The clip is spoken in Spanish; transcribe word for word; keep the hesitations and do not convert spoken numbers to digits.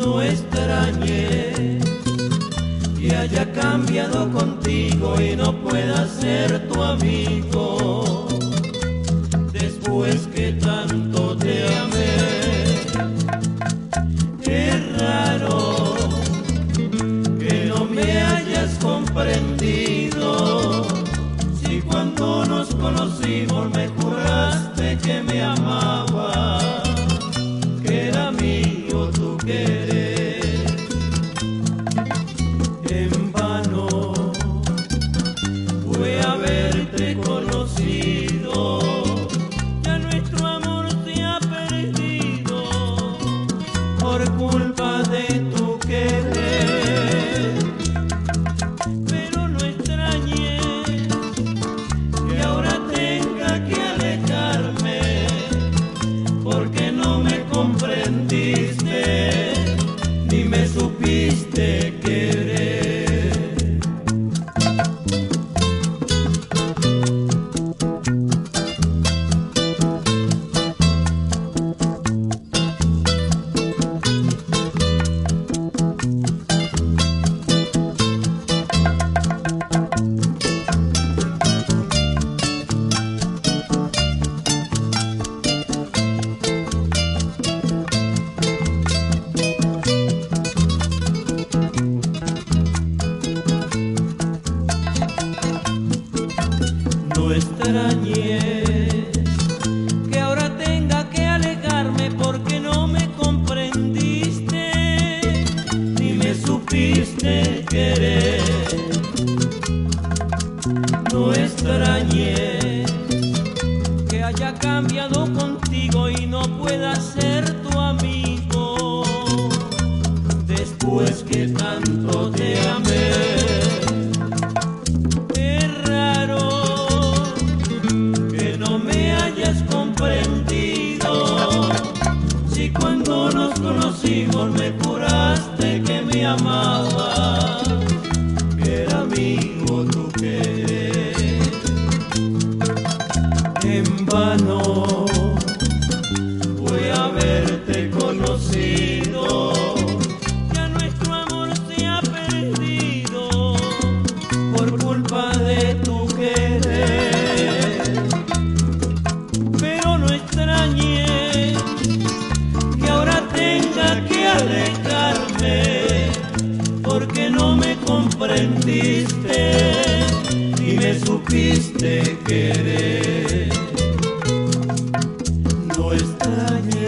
No extrañes que haya cambiado contigo y no pueda ser tu amigo. Después que tanto te amé, qué raro que no me hayas comprendido. Si cuando nos conocimos me juraste que me amabas, que era mío tu querer. En vano fue haberte conocido, ya nuestro amor se ha perdido por culpa de tu querer. Pero no extrañes que ahora tenga que alejarme, porque no me comprendiste ni me supiste querer. No extrañes que ahora tenga que alejarme, porque no me comprendiste ni me supiste querer. No extrañes que haya cambiado contigo y no pueda ser tu amigo. Después que tanto te amé, comprendido. Si cuando nos conocimos me juraste que me amabas, que era mío tu querer. En vano fue haberte conocido, ya nuestro amor se ha perdido por culpa de tu querer. Que ahora tenga que alejarme, porque no me comprendiste ni me supiste querer. No extrañes